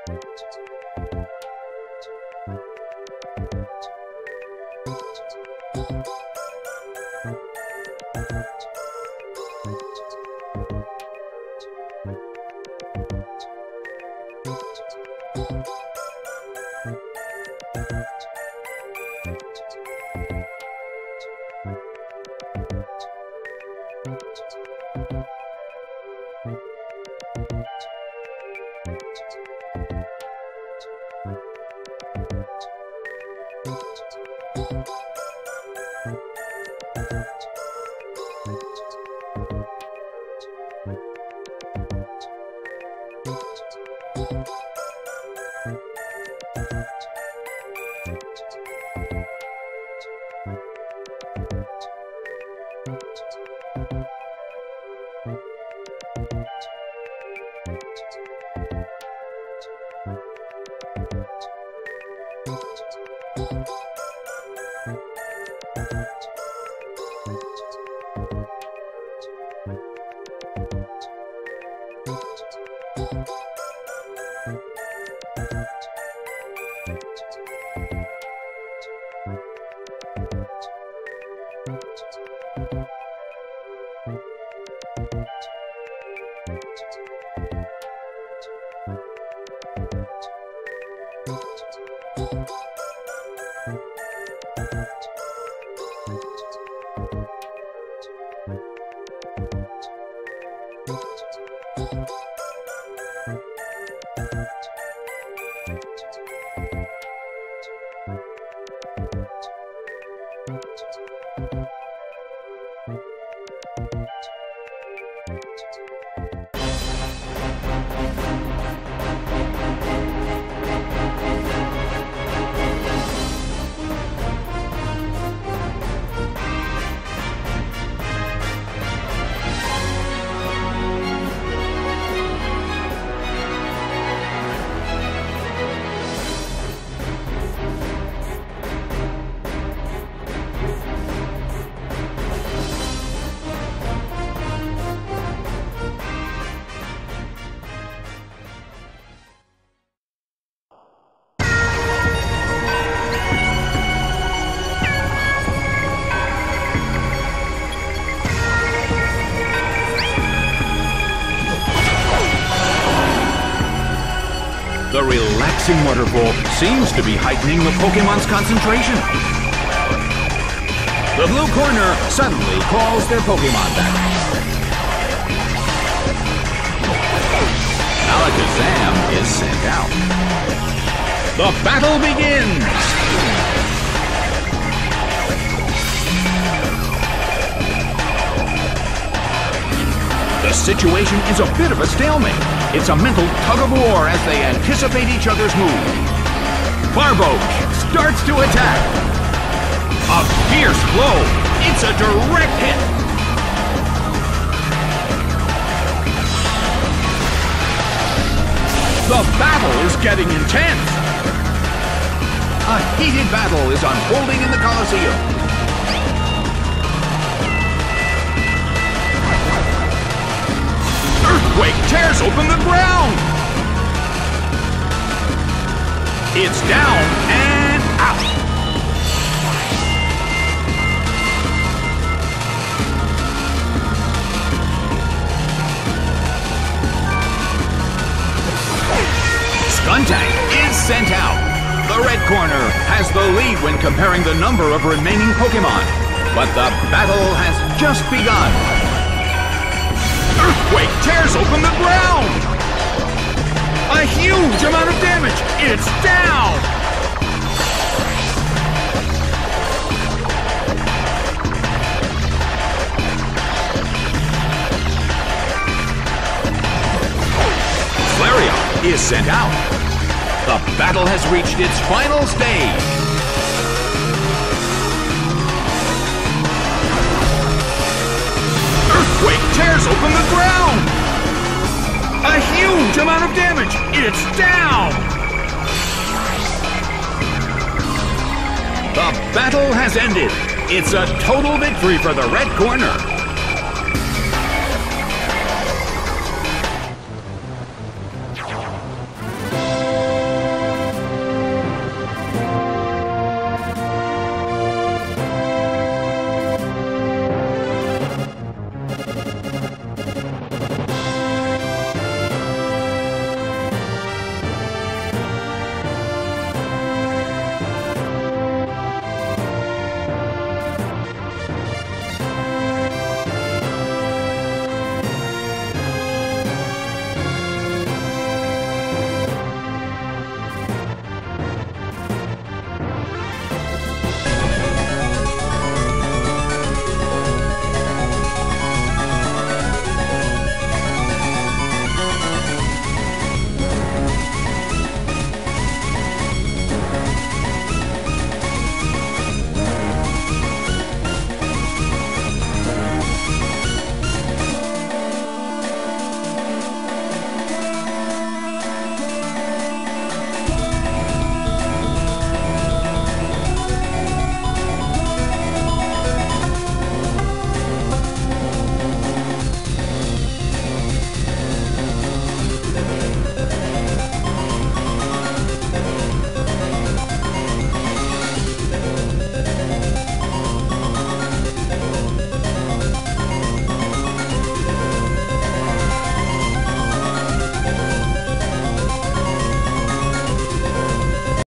The relaxing waterfall seems to be heightening the Pokemon's concentration. The blue corner suddenly calls their Pokemon back. Alakazam is sent out. The battle begins! The situation is a bit of a stalemate. It's a mental tug-of-war as they anticipate each other's move. Barbo starts to attack. A fierce blow. It's a direct hit. The battle is getting intense. A heated battle is unfolding in the Colosseum. Earthquake tears open the ground! It's down and out! Skuntank is sent out! The red corner has the lead when comparing the number of remaining Pokemon. But the battle has just begun! Earthquake tears open the ground! A huge amount of damage! It's down! Flareon is sent out. The battle has reached its final stage. Earthquake tears open the ground! A huge amount of damage! It's down! The battle has ended. It's a total victory for the red corner.